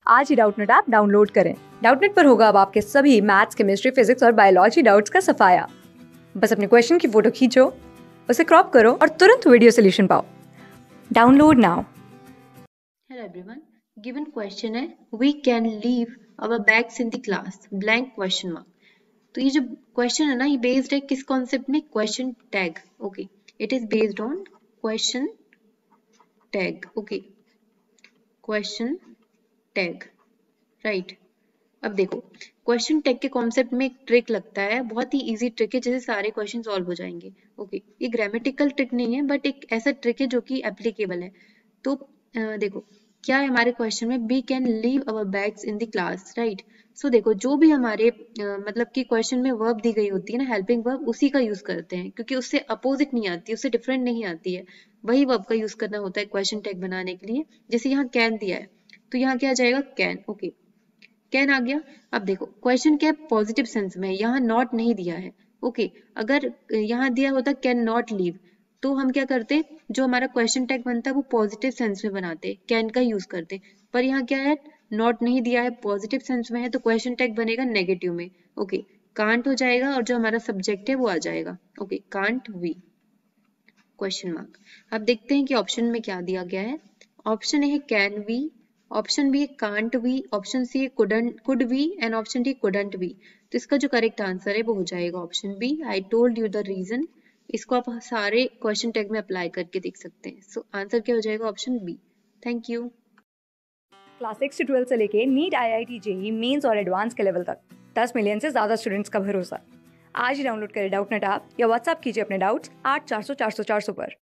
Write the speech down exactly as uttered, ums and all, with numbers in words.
आज ही Doubtnut app download करें। डाउटनेट पर होगा अब आपके सभी मैथ्स, केमिस्ट्री, फिजिक्स और बायोलॉजी डाउट्स का सफाया। बस अपने क्वेश्चन की फोटो खींचो, उसे क्रॉप करो और तुरंत वीडियो सोल्यूशन पाओ। Download now. Hello everyone, given question है we can leave our bags in the class blank question mark. तो ये जो क्वेश्चन है ना, ये बेस्ड है किस कॉन्सेप्ट में? Question tag. Okay, it is based on question tag. Okay, question tag, right. अब देखो, क्वेश्चन टैग के कॉन्सेप्ट में एक ट्रिक लगता है, बहुत ही इजी ट्रिक है जिससे सारे क्वेश्चन सॉल्व हो जाएंगे। ओके, ये ग्रामेटिकल ट्रिक नहीं है बट एक ऐसा ट्रिक है जो कि एप्लीकेबल है। तो अ, देखो क्या है हमारे क्वेश्चन में, we can leave our bags in the class, right. So देखो, जो भी हमारे अ, मतलब कि क्वेश्चन में वर्ब दी गई होती है ना, हेल्पिंग वर्ब, उसी का यूज करते हैं क्योंकि उससे अपोजिट नहीं आती, उससे डिफरेंट नहीं आती है। वही वर्ब का यूज करना होता है क्वेश्चन टैग बनाने के लिए। जैसे यहाँ कैन दिया है तो यहाँ क्या आ जाएगा? कैन। ओके, कैन आ गया। अब देखो क्वेश्चन क्या है, पॉजिटिव सेंस में, यहाँ नॉट नहीं दिया है। ओके, अगर यहाँ दिया होता कैन नॉट लीव तो हम क्या करते, जो हमारा क्वेश्चन टैग बनता है वो पॉजिटिव सेंस में बनाते, कैन का यूज करते। पर यहाँ क्या है, नॉट नहीं दिया है, पॉजिटिव सेंस में है, तो क्वेश्चन टैग बनेगा नेगेटिव में। ओके, कांट हो जाएगा और जो हमारा सब्जेक्ट है वो आ जाएगा। Okay, can't we question mark. अब देखते हैं कि ऑप्शन में क्या दिया गया है। ऑप्शन ए है कैन वी, ऑप्शन बी है कांट वी, ऑप्शन सी है couldn't could we and option D couldn't we. तो इसका जो करेक्ट आंसर है वो हो जाएगा option B. I told you the reason. इसको आप सारे क्वेश्चन टैग में अप्लाई करके देख सकते हैं। सो so, आंसर क्या हो जाएगा? Option B. Thank you. Class six से ट्वेल्थ से लेके NEET, I I T, JEE mains और एडवांस के लेवल तक दस मिलियन से ज्यादा स्टूडेंट्स का भरोसा। आज ही डाउनलोड करें डाउटनेट ऐप या व्हाट्सएप कीजिए अपने डाउट्स आठ चार सौ चार सौ चार सौ पर।